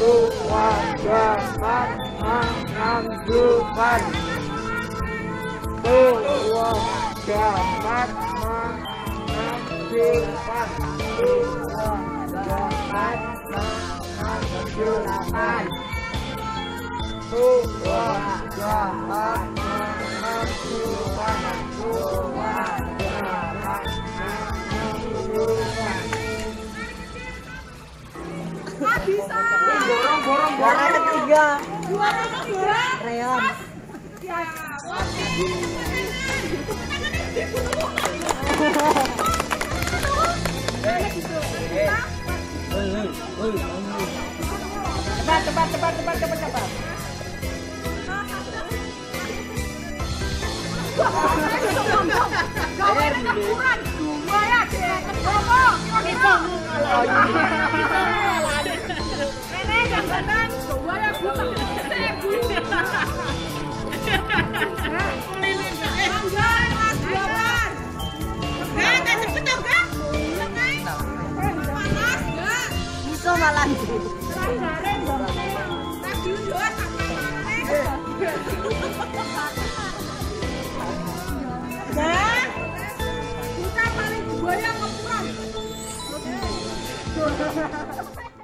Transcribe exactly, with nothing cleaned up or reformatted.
dua, empat, enam, tujuh, dua, empat, enam, tujuh, dua, empat, enam, tujuh, delapan, dua, empat, enam, tujuh, dua, empat, enam, tujuh. Ah, bisa. Borong, borong, Juara borong. ketiga. Juara kedua. Reon. Ya. Cepat, cepat, cepat, cepat, cepat, cepat. Gawe ukuran dua ya, Dek. Berapa? Kira-kira. Ini jangan dua ya, Bu. Seribu. Anggaran Mas Jalan. Eh, tak cepet dong, Kak. Panas, enggak? Bisa malah. Anggaran dong. Tadi udah sampai Nah, kita paling dua yang kurang.